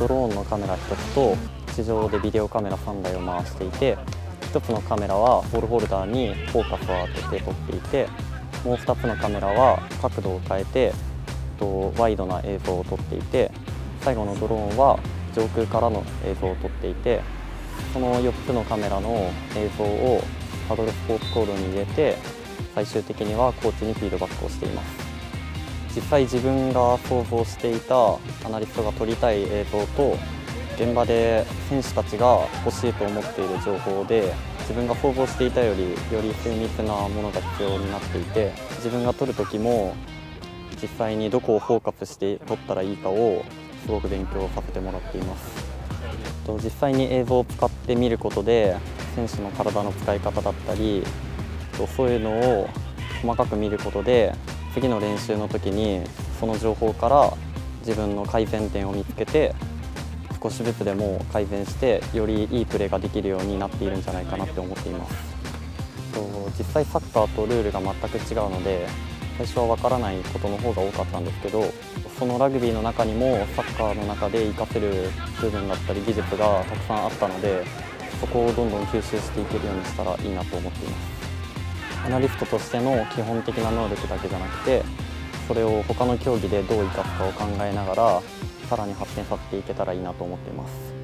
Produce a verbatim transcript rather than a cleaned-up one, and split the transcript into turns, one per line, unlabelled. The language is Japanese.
ドローンのカメラひとつと地上でビデオカメラさんだいを回していて、ひとつのカメラはボールホルダーにフォーカスを当てて撮っていて、もうふたつのカメラは角度を変えてとワイドな映像を撮っていて、最後のドローンは上空からの映像を撮っていて、そのよっつのカメラの映像をパドルスポーツコードに入れて、最終的にはコーチにフィードバックをしています。実際自分が想像していたアナリストが撮りたい映像と現場で選手たちが欲しいと思っている情報で、自分が想像していたよりより精密なものが必要になっていて、自分が撮る時も実際にどこをフォーカスして撮ったらいいかをすごく勉強させてもらっています。実際に映像を使って見ることで選手の体の使い方だったり、そういうのを細かく見ることで次の練習の時にその情報から自分の改善点を見つけて、少しずつでも改善してよりいいプレーができるようになっているんじゃないかなって思っています。実際サッカーとルールが全く違うので、最初は分からないことの方が多かったんですけど、そのラグビーの中にもサッカーの中で活かせる部分だったり技術がたくさんあったので、そこをどんどん吸収していけるようにしたらいいなと思っています。アナリストとしての基本的な能力だけじゃなくて、それを他の競技でどう生かすかを考えながらさらに発展させていけたらいいなと思っています。